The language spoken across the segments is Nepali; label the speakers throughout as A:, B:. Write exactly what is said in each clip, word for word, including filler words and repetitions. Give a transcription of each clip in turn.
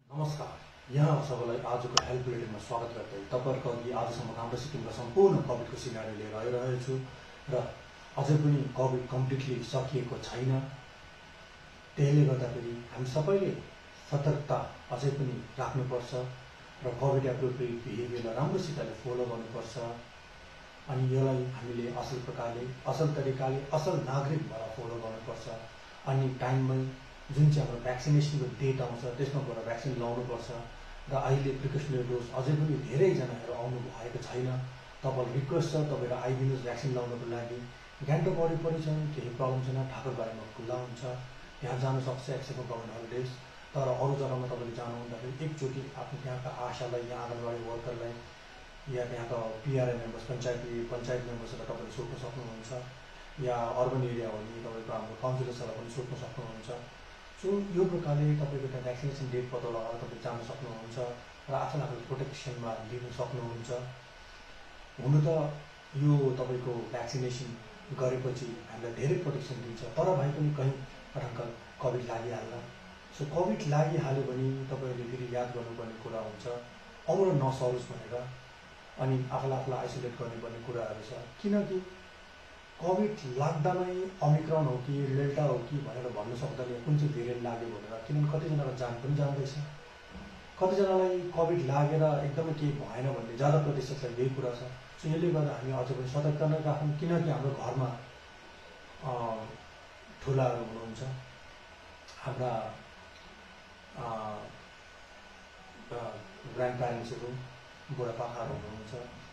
A: नमस्कार, यहाँ सबैलाई आजको हेल्थ बुलेटिनमा स्वागत गर्दै तपाईहरुको अघि आजसम्म हाम्रो सिक्किमका सम्पूर्ण कोभिडको सिनारी लिएर आइरहेको छु र अझै पनि कोभिड कम्प्लिटली सकिएको छैन। त्यसले गर्दाखेरि हामी सबैले सतर्कता अझै पनि राख्नुपर्छ र कोभिड एप्रोप्रिएट बिहेभियरलाई राम्रोसितले फलो गर्नुपर्छ। अनि यसलाई हामीले असल प्रकारले, असल तरिकाले, असल नागरिक भएर फलो गर्नुपर्छ। अनि टाइममै जुन चाहिँ हाम्रो भ्याक्सिनेसनको डेट आउँछ त्यसमा गएर भ्याक्सिन लाउनुपर्छ र अहिले प्रिकसनरी डोज अझै पनि धेरैजनाहरू आउनु भएको छैन। तपाईँलाई रिक्वेस्ट छ तपाईँहरू आइदिनुहोस् भ्याक्सिन लाउनको लागि। गान्तोक वरिपरि छन्, केही प्रब्लम छैन, ठाकुरबारीमा खुल्ला हुन्छ, यहाँ जान सक्छ एक्सेप्ट गभर्मेन्ट हलिडेज। तर अरू जग्गामा तपाईँले जानु हुँदाखेरि एकचोटि आफ्नो त्यहाँका आशालाई या आँगनबाडी वर्करलाई या त्यहाँका पिआरए मेम्बर्स, पञ्चायत पञ्चायत मेम्बर्सलाई तपाईँले सोध्न सक्नुहुन्छ या अर्बन एरिया हो भने तपाईँको हाम्रो काउन्सिलर्सहरूलाई पनि सोध्न सक्नुहुन्छ। सो यो प्रकारले तपाईँको त्यहाँ भ्याक्सिनेसन डेट पत्ता लगाएर तपाईँ जान सक्नुहुन्छ र आफूलाई आफ्नो प्रोटेक्सनमा लिन सक्नुहुन्छ। हुनु त यो तपाईँको भ्याक्सिनेसन गरेपछि हामीलाई धेरै प्रोटेक्सन दिन्छ, तर भए पनि कहीँ पटक्क कोभिड लागिहाल्ला। सो कोभिड लागिहाल्यो भने तपाईँहरूले फेरि याद गर्नुपर्ने कुरा हुन्छ औँरो नसरोस् भनेर, अनि आफूलाई आफूलाई आइसोलेट गर्नुपर्ने कुराहरू छ। किनकि कोभिड लाग्दा नै ओमिक्रोन हो कि डेल्टा हो कि भनेर भन्न सक्दैन कुन चाहिँ भेरिएन्ट लाग्यो भनेर, किनभने कतिजनाको जान पनि जाँदैछ। कतिजनालाई कोभिड लागेर एकदमै केही भएन भन्ने ज्यादा प्रतिशतलाई यही कुरा छ। सो यसले गर्दा हामी अझ पनि सतर्क नै राखौँ, किनकि हाम्रो घरमा ठुलाहरू हुनुहुन्छ, हाम्रा ग्रान्ड प्यारेन्ट्सहरू, बुढापाकाहरू हुनुहुन्छ।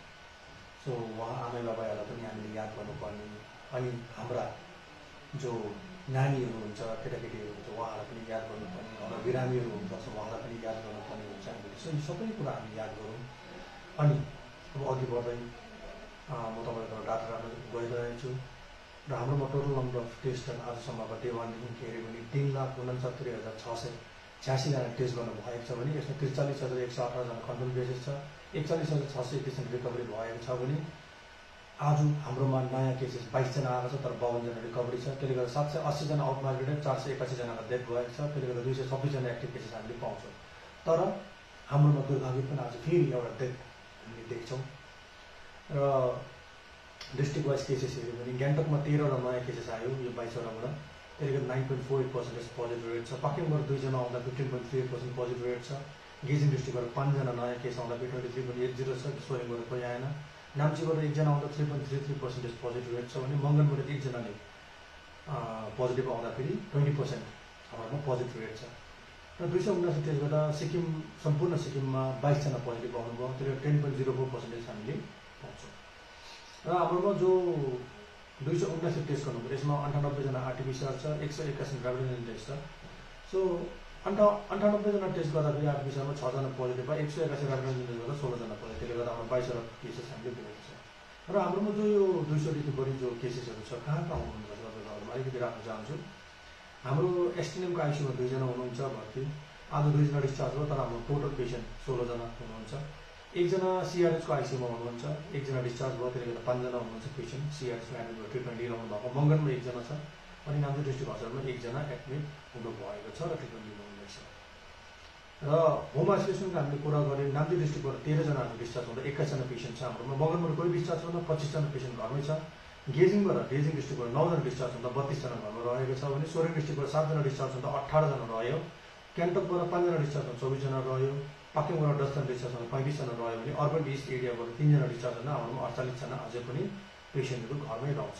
A: सो उहाँ आमै बाबाहरूलाई पनि हामीले याद गर्नुपर्ने, अनि हाम्रा जो नानीहरू हुन्छ, केटाकेटीहरू हुन्छ, उहाँहरूलाई पनि याद गर्नुपर्ने, हाम्रा बिरामीहरू हुन्छ, सो उहाँलाई पनि याद गर्नुपर्ने हुन्छ हामीले। सो यी सबै कुरा हामी याद गरौँ। अनि अब अघि बढ्दै म तपाईँको डाटा राख्न गइरहेको छु र हाम्रोमा टोटल नम्बर अफ टेस्टहरू आजसम्मको डे वानदेखि हेऱ्यो भने तिन लाख उनसत्तरी हजार छ सय छ्यासीजना टेस्ट गर्नु भएको छ भने यसमा त्रिचालिस हजार एक सय अठारजना कन्फर्म केसेस छ, एकचालिस हजार छ सय एकतिसजना रिकभरी भएको छ भने आज हाम्रोमा नयाँ केसेस बाइसजना आएको छ, तर बाउन्नजना रिकभरी छ। त्यसले गर्दा सात सय अस्सीजना आउट माइग्रेटेड, चार सय एकासीजनाको डेथ भएको छ। त्यसले गर्दा दुई सय छब्बिसजना एक्टिभ केसेस हामीले पाउँछौँ। तर हाम्रोमा दुर्भाग्य पनि आज फेरि एउटा डेथ हामीले देख्छौँ। र डिस्ट्रिक्ट वाइज केसेस हेऱ्यो भने गान्तोकमा तेह्रवटा नयाँ केसेस आयो यो बाइसवटाबाट, त्यसले गर्दा nine point four eight percentage positive rate छ। पाक्योङबाट दुईजना आउँदा fifteen point three eight percent positive rate छ। गेजिङ डिस्ट्रिक्टबाट पाँचजना नयाँ केस आउँदा twenty three point eight zero छ, सोरेङबाट कोही आएन। नाम्चीबाट एकजना आउँदा three point three three percentage positive rate छ भने मङ्गनबाट एकजनाले पोजिटिभ आउँदाखेरि ट्वेन्टी पर्सेन्ट हाम्रोमा पोजिटिभ रेट छ। र दुई सय उनासी टेस्ट गर्दा सिक्किम सम्पूर्ण सिक्किममा बाइसजना पोजिटिभ आउनुभयो, त्यसले ten point zero four percentage हामीले पाउँछौँ। र हाम्रोमा जो दुई सय उनासी टेस्ट गर्नुभयो यसमा अन्ठानब्बेजना आरटिपिसिआर छ, एक सय एक्कासी ऱ्यापिड एन्टिजन टेस्ट छ। सो अन्ठा अन्ठानब्बेजना टेस्ट गर्दा फेरि आरटिपिसिआरमा छजना पोजिटिभ भयो, एक सय एक्कासी ऱ्यापिड एन्टिजन टेस्ट गर्दा सोह्रजना पोजिटिभ। त्यसले गर्दा हाम्रो बाइसवटा केसेस हामीले देखेको छ। र हाम्रोमा जो यो दुई सयदेखि बढी जो केसेसहरू छ कहाँ कहाँ हुनुहुन्छ तपाईँहरूमा अलिकति राख्न चाहन्छु। हाम्रो एसटिएनएमको आइसियूमा दुईजना हुनुहुन्छ भर्ती, आज दुईजना डिस्चार्ज भयो, तर हाम्रो टोटल पेसेन्ट सोह्रजना हुनुहुन्छ। एकजना सिआरएचको आइसियूमा हुनुहुन्छ, एकजना डिस्चार्ज भयो, त्यसले गर्दा पाँचजना हुनुहुन्छ पेसेन्ट सिआरएचमा एडमिट भयो, ट्रिटमेन्ट लिइरहनु भएको। मङ्गनमा एकजना छ, अनि नाम्ची डिस्ट्रिक्ट हस्पिटलमा एकजना एडमिट हुनु भएको छ र ट्रिटमेन्ट लिनुहुँदैछ। र होम आइसोलेसनको हामीले कुरा गऱ्यौँ, नाम्ची डिस्ट्रिक्टबाट तेह्रजना हामी डिस्चार्ज हुँदा एक्काइसजना पेसेन्ट छ हाम्रोमा। मङ्गनबाट कोही डिस्चार्ज हुँदा पच्चिसजना पेसेन्ट घरमै छ। गेजिङबाट गेजिङ डिस्ट्रिक्टबाट नौजना डिस्चार्ज हुँदा बत्तिसजना घरमा रहेको छ भने सोरेङ डिस्ट्रिक्टबाट सातजना डिस्चार्ज हुँदा अठारजना रह्यो। गान्तोकबाट पाँचजना डिस्चार्ज हुँदा चौबिसजना रह्यो। पाक्योङबाट दसजना डिस्चार्ज हुँदा पैँतिसजना रह्यो भने अर्बन इस्ट एरियाबाट तिनजना डिस्चार्ज हुँदा हाम्रोमा अडचालिसजना अझै पनि पेसेन्टहरू घरमै रहन्छ।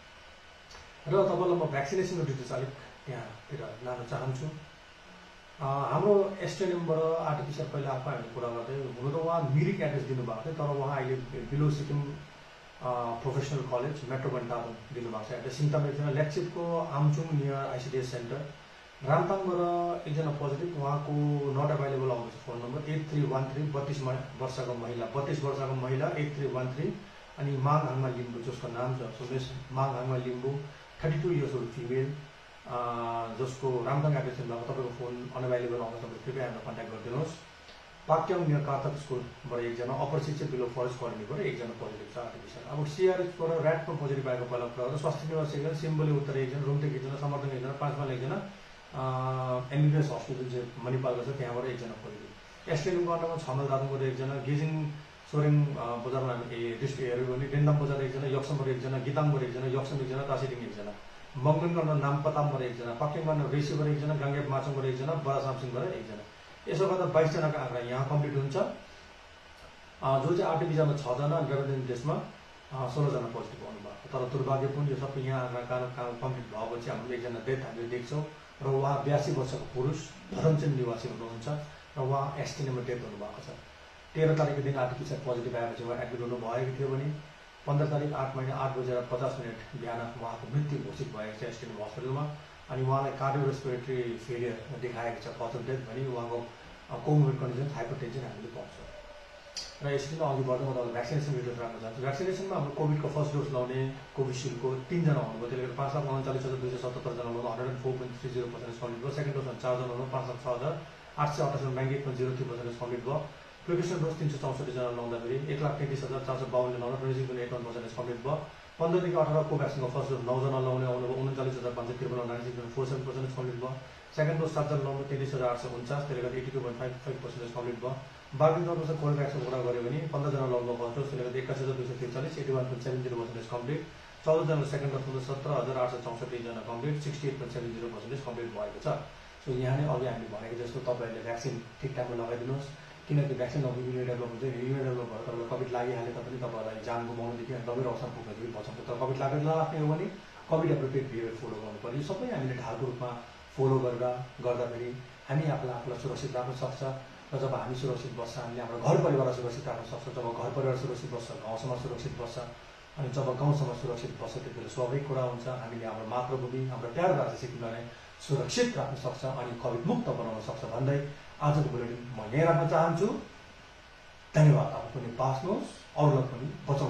A: र तपाईँलाई म भ्याक्सिनेसनको डिटेल्स अलिक त्यहाँतिर लान चाहन्छु। हाम्रो एसटिएनएमबाट आरटिपिसिआर पहिला आफै हामीले कुरा गर्दै हुनु त उहाँ मिरिक एड्रेस दिनुभएको थियो, तर उहाँ अहिले below Sikkim professional college metro बन्टाबन दिनुभएको छ एड्रेस। सिङताम एकजना, लेक्चिपको आमचुङ नियर आइसिडिएस सेन्टर। रामताङबाट एकजना पोजिटिभ, उहाँको नट एभाइलेबल आउँदैछ phone number eight three one three बत्तिस वर्षको महिला बत्तिस वर्षको महिला एट थ्री वान थ्री। अनि माङहाङमा लिम्बू जसको नाम छ सुमेश माङहाङमा Limbu, thirty two years old female, जसको रामताङ एड्रेस दिनुभएको। तपाईँको फोन अनएभाइलेबल आउँदा तपाईँ कृपया हामीलाई कन्ट्याक्ट गरिदिनुहोस्। पाक्योङ नियर कार्तक स्कुलबाट एकजना, अपर शिक्षक बिलो फरेस्ट कलोनीबाट एकजना पोजिटिभ छ आरटिपिसिआर। अब सिआरएचबाट ऱ्याटमा पोजिटिभ आएको पहिला कुरा गर्दा स्वास्थ्य निवास एकजना, सिम्बोली उत्तर एकजना, रुमटेक एकजना, समर्थन एकजना, पाँच माइल एकजना, एमबिबिएस हस्पिटल चाहिँ मणिपालको छ, त्यहाँबाट एकजना पोजिटिभ। एसटिएम गर्नमा छ माइल दादुङबाट एकजना, गेजिङ सोरेङ बजारमा हामी डिस्ट्रिक्ट हेऱ्यो भने डेन्डाम बजार एकजना, यक्समबाट एकजना, गिताङबाट एकजना, यक्सम एकजना, टासिडिङ एकजना, मङ्गन गर्न नामपतामबाट एकजना, पाक्किङ गर्न रेसीबाट एकजना, गाङ्गेप माचङबाट एकजना, बरासामसिङबाट एकजना। यसो गर्दा बाइसजनाको आँकडा यहाँ कम्प्लिट हुन्छ, जो चाहिँ आरटिपिसिआरमा छजना, रेभेन्यू टेस्टमा सोह्रजना पोजिटिभ आउनुभएको। तर दुर्भाग्यपूर्ण यो सबै यहाँ आँकडा काम कम्प्लिट भएपछि हाम्रो एकजना डेथ हामीले देख्छौँ र उहाँ बयासी वर्षको पुरुष धरमचन्द निवासी हुनुहुन्छ र उहाँ एसटिएममा डेथ हुनुभएको छ। तेह्र तारिकको दिन आरटिपिसिआर पोजिटिभ आएपछि उहाँ एडमिट हुनु भएको थियो भने पन्ध्र तारिक आठ महिना आठ बजेर पचास मिनट बिहान उहाँको मृत्यु घोषित भएको छ एसटिएम हस्पिटलमा। अनि उहाँलाई कार्डियो रेस्पिरेटरी फेलियर देखाएको छ, कजल डेथ भने उहाँको कोमोबिड कन्डिसन हाइपरटेन्सन हामीले पाउँछौँ। र यसरी नै अघि बढ्दै म तपाईँलाई भ्याक्सिनेसन रिलेटेड राख्न चाहन्छु। भ्याक्सिनेसनमा हाम्रो कोभिडको फर्स्ट डोज लाउने कोभिसिल्डको तिनजना हुनुभयो, त्यसले गर्दा पाँच लाख उन्चालिस हजार दुई सय सतहत्तरजना हुनु hundred and four point three zero percentage complete भयो। सेकेन्ड डोजमा चारजना हुनु पाँच लाख छ हजार आठ सय अठासी ninety eight point zero three percentage complete भयो। प्रिकसन डोज तिन सय चौसठीजना लाउँदाखेरि एक लाख तैँतिस हजार चार सय बाउन्न लाउँदा twenty six point eight one percentage complete भयो। पन्ध्रदेखि अठार कोभ्याक्सिनको फर्स्ट डोज नौजना लाउने आउनुभयो, उन्चालिस हजार पाँच सय त्रिपन्न ninety six point four seven percentage complete भयो। सेकेन्ड डोज सातजना लाउनु तेत्तिस हजार आठ सय उन्चास, त्यसले गर्दा eighty two point five five percentage complete भयो। बाँकी दर चाहिँ कोभ्याक्सिन कुरा गऱ्यो भने पन्ध्रजना लाउनु फर्स्ट डोज, त्यसले गर्दा एक्काइस हजार दुई सय त्रिचालिस eighty one point seven zero percentage complete. चौधजना सेकेन्ड डोज सत्र हजार आठ सय चौसठीजना complete, sixty eight point seven zero percentage complete भएको छ। सो यहाँ नै अघि हामीले भनेको जस्तो तपाईँहरूले भ्याक्सिन ठिक टाइममा लगाइदिनुहोस्, किनकि भ्याक्सिन अब इम्युनिटी डेभलप हुन्छ। इम्युनिटी डेभलप भएर तपाईँलाई कोभिड लागिहाले तापनि तपाईँहरूलाई जान गुमाउनुदेखि गम्भीर अवस्थामा पुग्नदेखि बचाउँछ। तर कोभिड लागेर नलाग्ने हो भने कोभिड एप्रोप्रिएट बिहेभियर फलो गर्नु पर्यो। यो सबै हामीले ढालको रूपमा फलो गरेर गर्दाखेरि हामी आफूलाई आफूलाई सुरक्षित राख्न सक्छ र जब हामी सुरक्षित बस्छ हामीले हाम्रो घर परिवारलाई सुरक्षित राख्न सक्छ। जब घर परिवार सुरक्षित बस्छ गाउँ समाज सुरक्षित बस्छ, अनि जब गाउँ समाज सुरक्षित बस्छ त्यतिबेला स्वाभाविक कुरा हुन्छ हामीले हाम्रो मातृभूमि हाम्रो प्यारो राज्य सिक्किमलाई सुरक्षित राख्न सक्छ अनि कोभिड मुक्त बनाउन सक्छ भन्दै आजको बुलेटिन म यहीँ राख्न चाहन्छु। धन्यवाद। आफू पनि बाँच्नुहोस्, अरूलाई पनि बचाउनुहोस्।